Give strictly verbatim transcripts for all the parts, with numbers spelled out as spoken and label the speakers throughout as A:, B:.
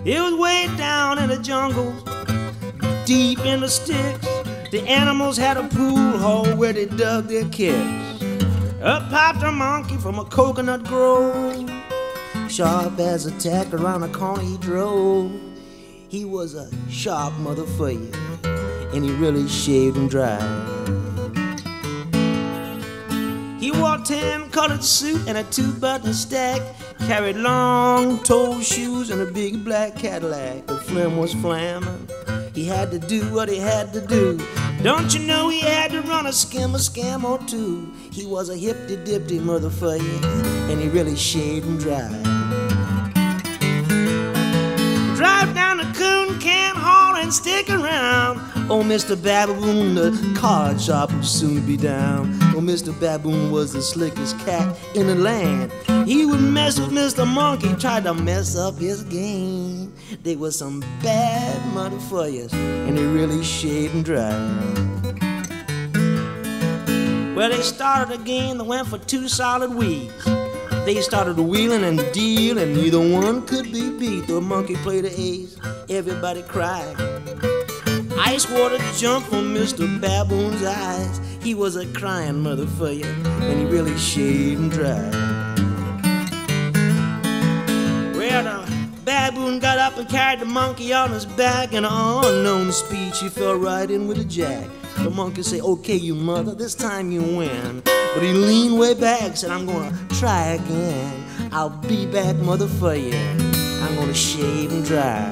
A: It was way down in the jungle, deep in the sticks. The animals had a pool hole where they dug their kicks. Up popped a monkey from a coconut grove. Sharp as a tack around the corner he drove. He was a sharp motherfucker, and he really shaved him dry. He wore a tan-colored suit and a two-button stack, carried long-toed shoes and a big black Cadillac. The flim was flamming. He had to do what he had to do. Don't you know he had to run a skim, a scam or two? He was a hippity-dippity motherfucker, and he really shaved him dry. Drive down the coon can hall and stick around. Oh, Mister Baboon, the card shop will soon be down. Oh, Mister Baboon was the slickest cat in the land. He would mess with Mister Monkey, tried to mess up his game. They were some bad motherfuckers, and he really shaved and dry. Well, they started a game that went for two solid weeks. They started wheeling and dealing, and neither one could be beat. The monkey played the ace, everybody cried. Ice water jumped from Mister Baboon's eyes. He was a crying motherfucker, and he really shaved and dry. Well, the Baboon got up and carried the monkey on his back. In an unknown speech, he fell right in with a jack. The monkey said, "Okay, you mother, this time you win." But he leaned way back, said, "I'm gonna try again. I'll be back, motherfucker. I'm gonna shave and dry."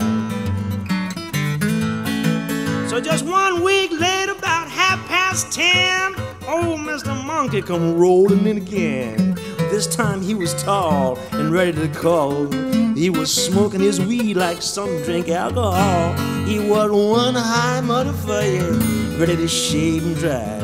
A: So just one week later, about half past ten, old Mister Monkey come rolling in again. This time he was tall and ready to call. He was smoking his weed like some drink alcohol. He was one high motherfucker, ready to shave and dry.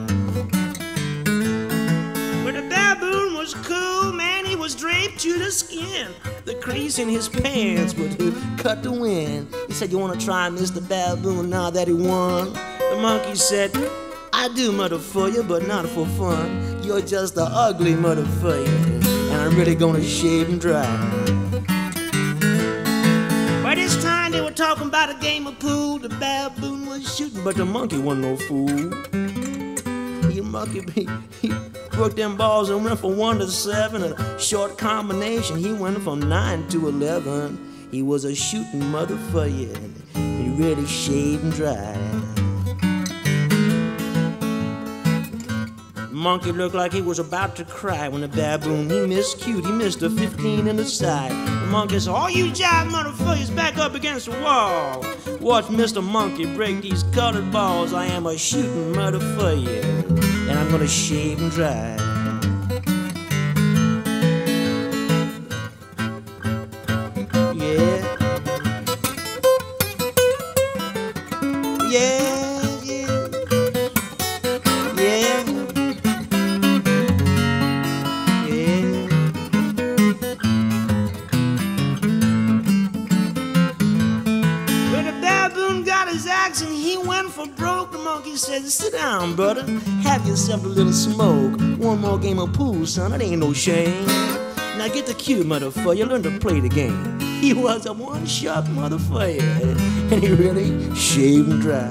A: But the Baboon was cool, man, he was draped to the skin. The crease in his pants would cut the wind. He said, "You wanna try Mister Baboon now that he won?" The monkey said, "I do, motherfucker, but not for fun. You're just an ugly motherfucker, and I'm really gonna shave and dry." By this time they were talking about a game of pool. The Baboon was shooting, but the monkey wasn't no fool. He monkey, he, he worked them balls and went from one to seven. A short combination, he went from nine to eleven. He was a shooting motherfucker, and he really shaved and dry. Monkey looked like he was about to cry when the Baboon, he missed cute, he missed a fifteen in the side. The monkey said, "All you jive motherfuckers back up against the wall. Watch Mister Monkey break these colored balls. I am a shooting motherfucker, and I'm gonna shave and dry." Yeah. Yeah. And he went for broke. The monkey said, "Sit down, brother, have yourself a little smoke. One more game of pool, son, it ain't no shame. Now get the cue, motherfucker, learn to play the game." He was a one sharp motherfucker, and he really shaved and dry.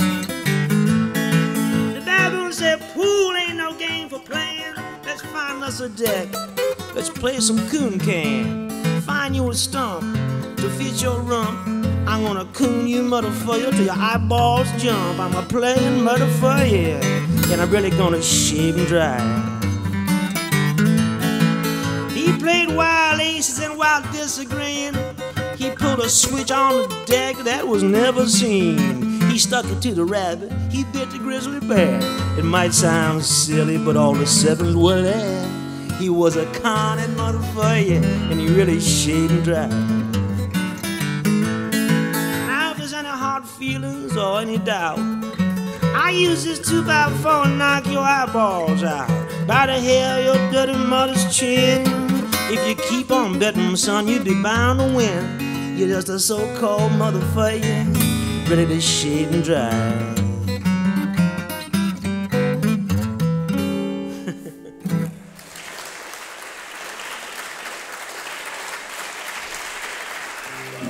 A: The Baboon said, "Pool ain't no game for playing. Let's find us a deck. Let's play some coon can. Find you a stump to fit your rump. I'm gonna coon you, motherfucker, till your eyeballs jump. I'm a playing motherfucker, and I'm really gonna shave and dry." He played wild aces, and while disagreeing, he pulled a switch on the deck that was never seen. He stuck it to the rabbit, he bit the grizzly bear. It might sound silly, but all the sevens were there. He was a conning motherfucker, and he really shaved and dry. Feelings or any doubt, I use this two by four and knock your eyeballs out. By the hair of your dirty mother's chin. If you keep on betting, son, you'd be bound to win. You're just a so-called motherfucker, ready to shave and dry.